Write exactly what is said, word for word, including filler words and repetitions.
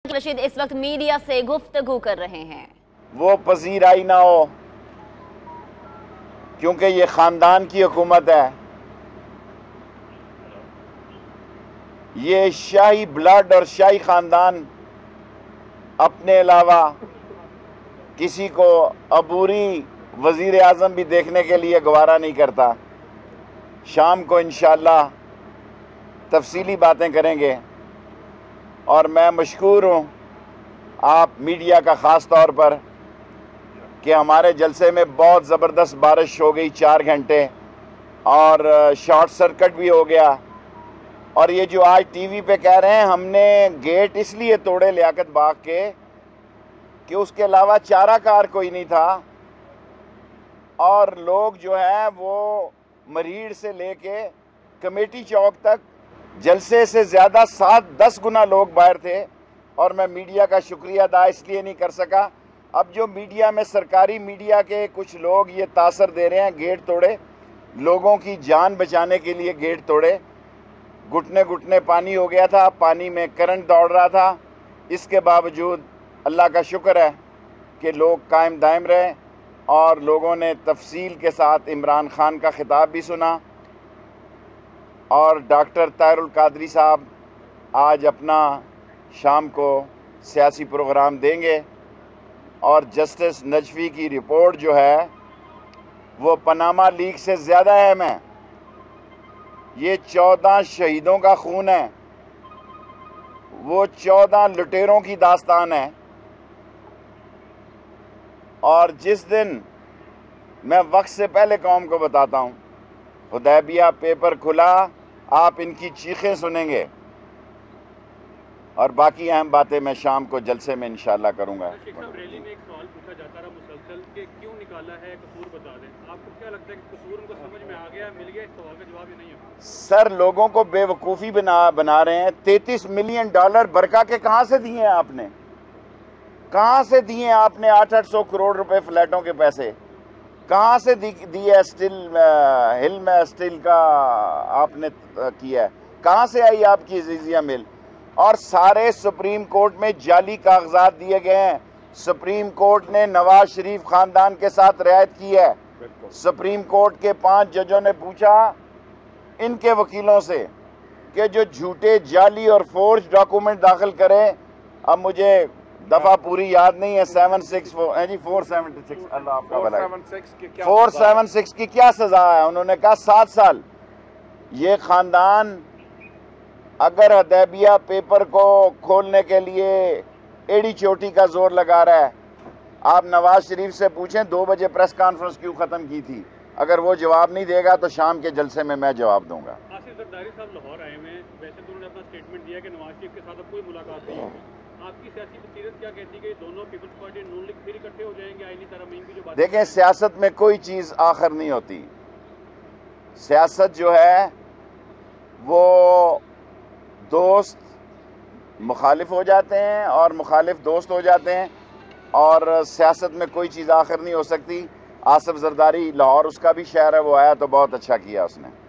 रशीद इस वक्त मीडिया से गुफ्तगू कर रहे हैं। वो पजीराई ना हो, क्योंकि ये खानदान की हुकूमत है। ये शाही ब्लड और शाही खानदान अपने अलावा किसी को अबूरी वजीर आज़म भी देखने के लिए गवारा नहीं करता। शाम को इंशाअल्लाह तफसीली बातें करेंगे और मैं मशकूर हूँ आप मीडिया का ख़ास तौर पर कि हमारे जलसे में बहुत ज़बरदस्त बारिश हो गई चार घंटे और शॉर्ट सर्किट भी हो गया। और ये जो आज टीवी पे कह रहे हैं हमने गेट इसलिए तोड़े लियाकत बाग के कि उसके अलावा चाराकार कोई नहीं था और लोग जो हैं वो मरीड़ से लेके कमेटी चौक तक जलसे से ज़्यादा सात दस गुना लोग बाहर थे और मैं मीडिया का शुक्रिया अदा इसलिए नहीं कर सका। अब जो मीडिया में सरकारी मीडिया के कुछ लोग ये तासर दे रहे हैं गेट तोड़े, लोगों की जान बचाने के लिए गेट तोड़े, घुटने घुटने पानी हो गया था, पानी में करंट दौड़ रहा था, इसके बावजूद अल्लाह का शुक्र है कि लोग कायम दायम रहे और लोगों ने तफसील के साथ इमरान खान का खिताब भी सुना। और डॉक्टर ताहिरुल कादरी साहब आज अपना शाम को सियासी प्रोग्राम देंगे और जस्टिस नजफी की रिपोर्ट जो है वो पनामा लीक से ज़्यादा अहम है। ये चौदह शहीदों का खून है, वो चौदह लुटेरों की दास्तान है। और जिस दिन मैं वक्त से पहले कौम को बताता हूँ, हुदैबिया पेपर खुला, आप इनकी चीखें सुनेंगे और बाकी अहम बातें मैं शाम को जलसे में इंशाअल्लाह करूँगा। रैली में एक सवाल पूछा जाता रहा मुसलसल कि क्यों निकाला है, कसूर बता दें। आपको क्या लगता है कि कसूर उनको समझ में आ गया, मिल गया? इस सवाल का जवाब ही नहीं है। सर, लोगों को बेवकूफ़ी बना बना रहे हैं। तैंतीस मिलियन डॉलर बरका के कहाँ से दिए हैं आपने? कहाँ से दिए हैं आपने? आठ आठ सौ करोड़ रुपए फ्लैटों के पैसे कहाँ से दिए है? स्टील हिल में स्टील का आपने किया है, कहाँ से आई आपकी अजीजिया मिल? और सारे सुप्रीम कोर्ट में जाली कागजात दिए गए हैं। सुप्रीम कोर्ट ने नवाज शरीफ खानदान के साथ रियायत की है। सुप्रीम कोर्ट के पांच जजों ने पूछा इनके वकीलों से कि जो झूठे जाली और फोर्ज डॉक्यूमेंट दाखिल करें, अब मुझे दफा पूरी याद नहीं है, सेवन सिक्स फोर है जी फोर सेवन सिक्स अल्लाह आपका भला फोर सेवन सिक्स की क्या सजा है? उन्होंने कहा सात साल। ये खानदान अगर हुदैबिया पेपर को खोलने के लिए एड़ी चोटी का जोर लगा रहा है, आप नवाज शरीफ से पूछें दो बजे प्रेस कॉन्फ्रेंस क्यों खत्म की थी। अगर वो जवाब नहीं देगा तो शाम के जलसे में मैं जवाब दूंगा। आसिफ जरदारी साहब लाहौर आए हुए हैं, वैसे तो उन्होंने अपना स्टेटमेंट दिया कि नवाज शरीफ के साथ अब कोई मुलाकात नहीं होगी। आपकी सियासी बसीरत क्या कहती है कि दोनों पीपल्स पार्टी नून लीग फिर इकट्ठे हो जाएंगे? आईनी तरमीम की जो बात, देखें, सियासत में कोई चीज़ आखिर नहीं होती। सियासत जो है वो दोस्त मुखालिफ हो जाते हैं और मुखालिफ दोस्त हो जाते हैं और सियासत में कोई चीज़ आखिर नहीं हो सकती। आसिफ जरदारी लाहौर उसका भी शहर है, वो आया तो बहुत अच्छा किया उसने।